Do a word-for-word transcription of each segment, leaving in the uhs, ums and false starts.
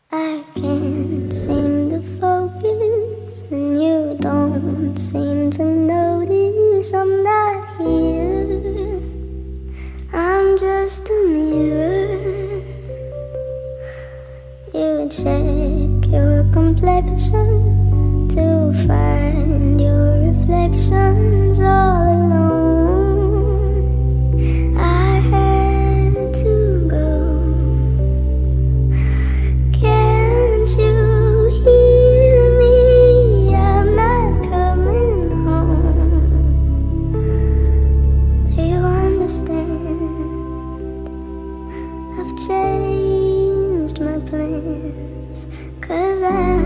I can't seem to focus, and you don't seem to notice I'm not here. I'm just a mirror. You check your complexion to find your reflections all alone. I had to go. Can't you hear me? I'm not coming home. Do you understand? I've changed my plans, 'cause I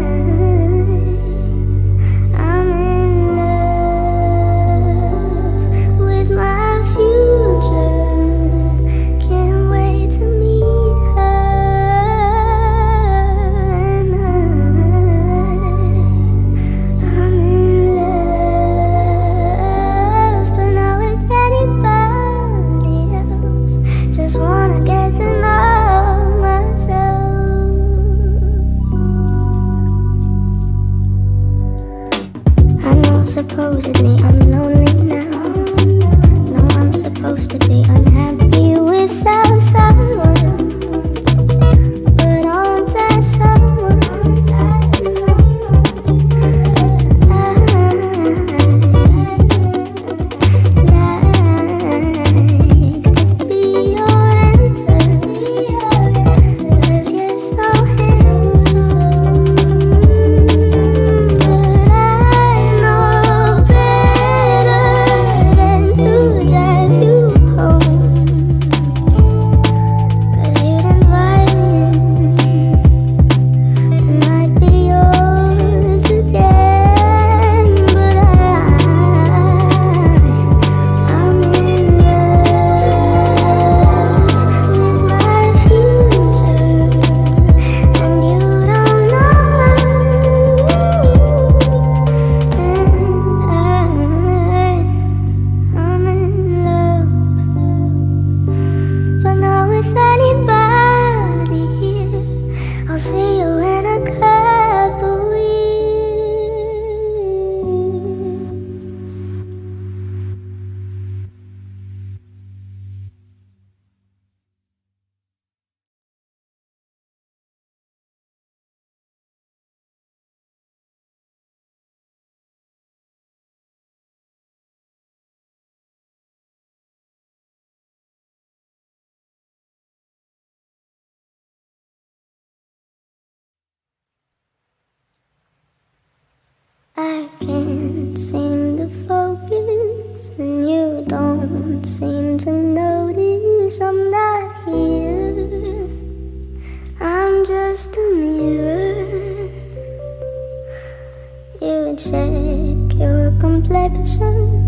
supposedly I'm lonely now. No, I'm supposed to be unhappy without someone, but aren't I someone? I'd like to be your answer, 'cause you're so handsome. I can't seem to focus, and you don't seem to notice I'm not here. I'm just a mirror. You check your complexion